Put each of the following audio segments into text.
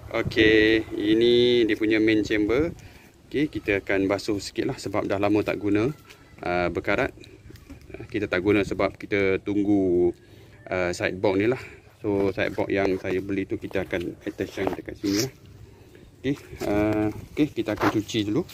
Okey, ini dia punya main chamber. Okey, kita akan basuh sikit lah sebab dah lama tak guna berkarat. Kita tak guna sebab kita tunggu sideboard ni lah. So sideboard yang saya beli tu kita akan attach yang dekat sini lah. Okey, okey, kita akan cuci dulu.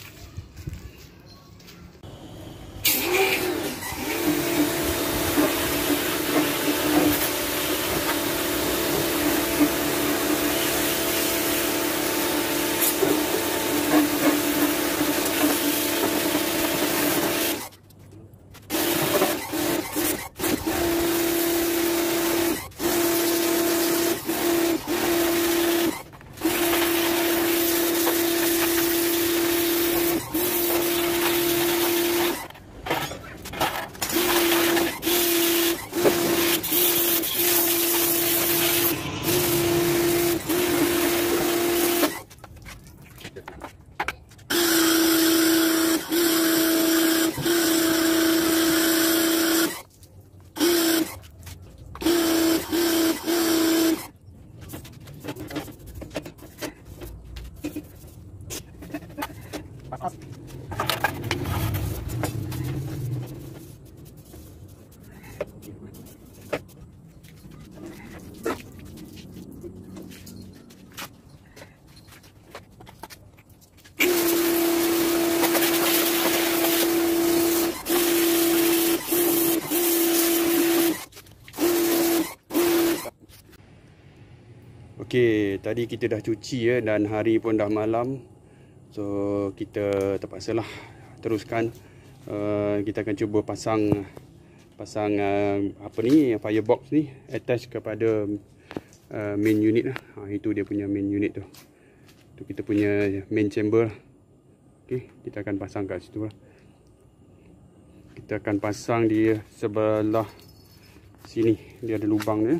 Okey, tadi kita dah cuci ya, dan hari pun dah malam. So kita terpaksalah teruskan. Kita akan cuba pasang apa ni, firebox ni attach kepada main unit lah. Itu dia punya main unit tu. Tu kita punya main chamber. Okey, kita akan pasang kat situ lah. Kita akan pasang di sebelah sini. Dia ada lubang dia.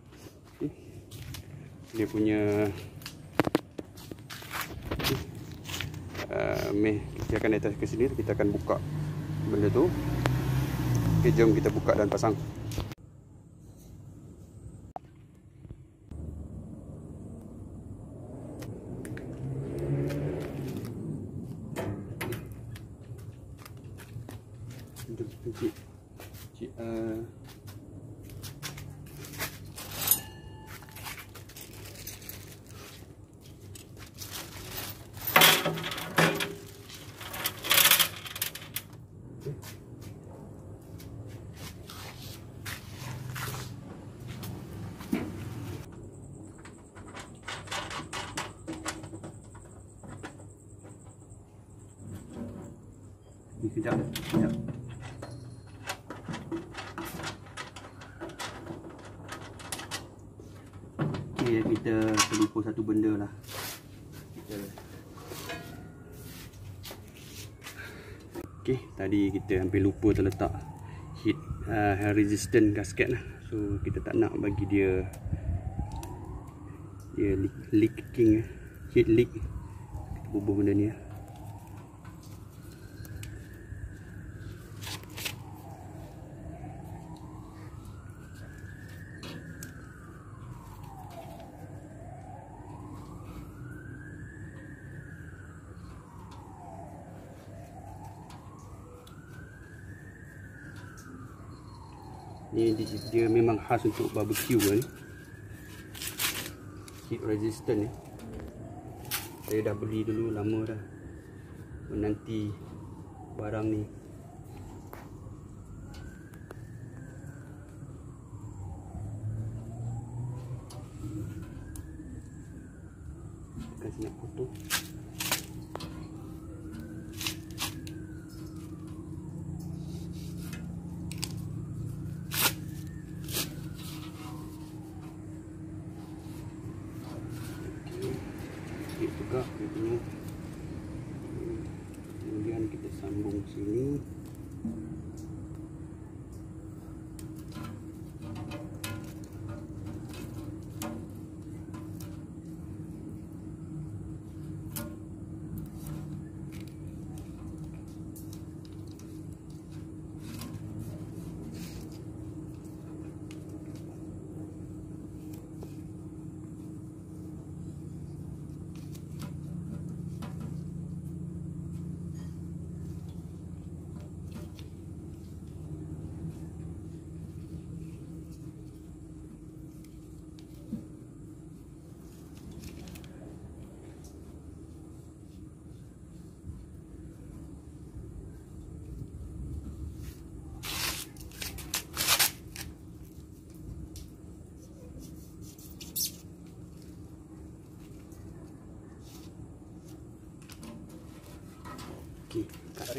Dia punya kita akan attach ke sini. Kita akan buka benda tu. Okay, jom kita buka dan pasang. Sekejap. Okay, kita terlupa satu benda lah. Okay, tadi kita hampir lupa terletak heat resistant gasket lah. So kita tak nak bagi dia leaking, heat leak. Kita bubuh benda ni lah. Ni dia memang khas untuk barbecue ni. Heat resistant ni. Saya dah beli dulu lama dah, menanti barang ni. Kasih nak foto. Juga dia punya. Kemudian kita sambung sini.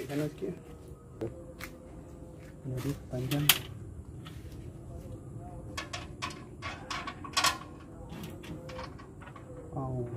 tarik sana sikit. Jadi panjang. Oh.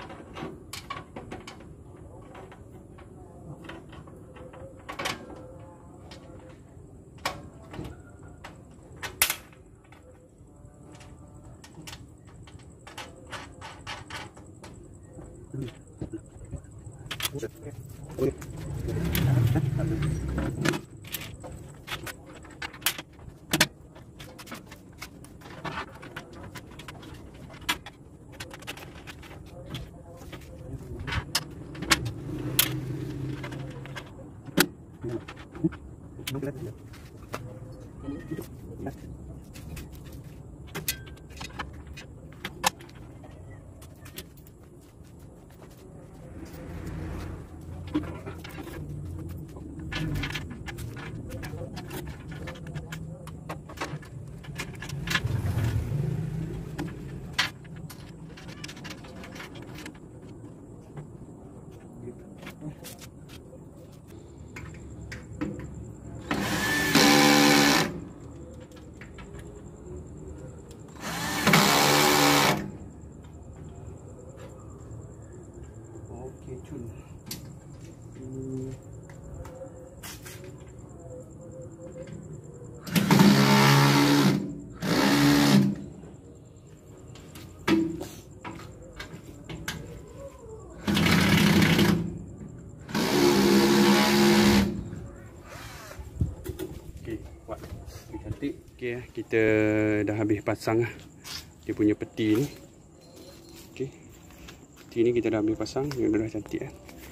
Okey, kita dah habis pasang dia punya peti ni. Okey. Peti ni kita dah habis pasang, dia dah cantik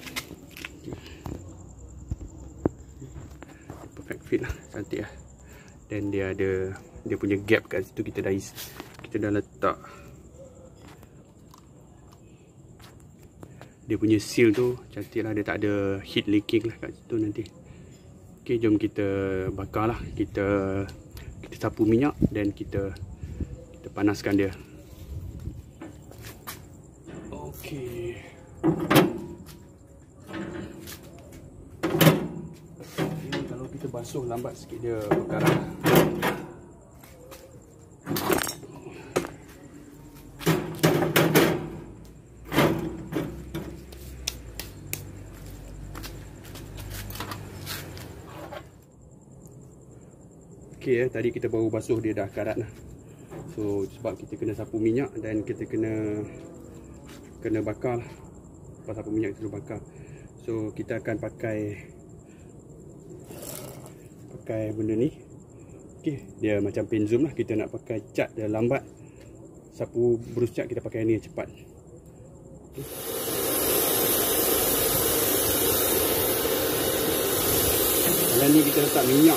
Perfect fit lah, cantik lah. Dan dia ada dia punya gap kat situ, kita dah letak dia punya seal tu, cantik lah, dia tak ada heat leaking lah kat situ nanti. Okey, jom kita bakar lah. Kita sapu minyak dan kita panaskan dia. Okey. Ini kalau kita basuh lambat sikit dia bakaran. Okey, tadi kita baru basuh, dia dah karat lah. So sebab kita kena sapu minyak dan kita kena bakar lah. Lepas sapu minyak kita bakar. So kita akan pakai benda ni. Okey, dia macam pen zoom lah. Kita nak pakai cat dia lambat. Sapu brush cat kita pakai ni cepat. Okay. Dalam ni kita letak minyak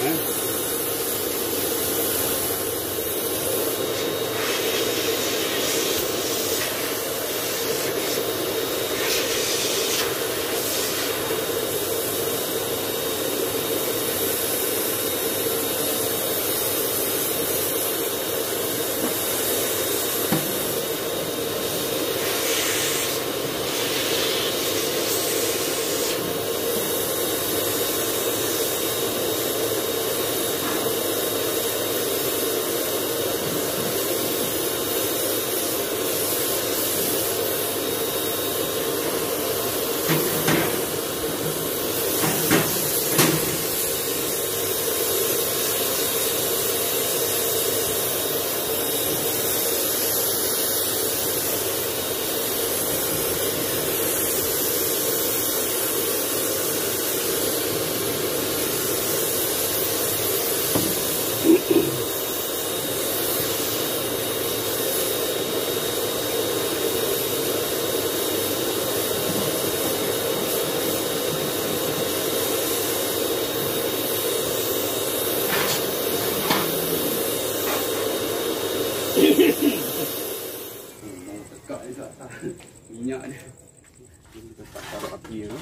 minyak dia. Kita tak taruh api tu.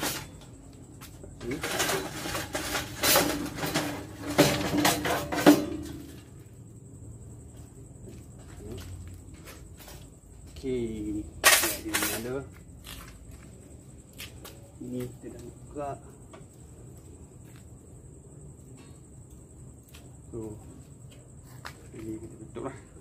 Okey, dia ada. Ini kita dah buka. So ini kita tutup lah.